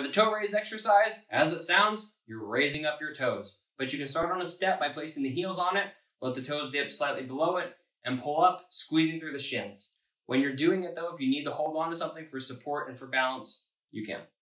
the toe raise exercise, as it sounds, you're raising up your toes. But you can start on a step by placing the heels on it, let the toes dip slightly below it, and pull up, squeezing through the shins. When you're doing it though, if you need to hold on to something for support and for balance, you can.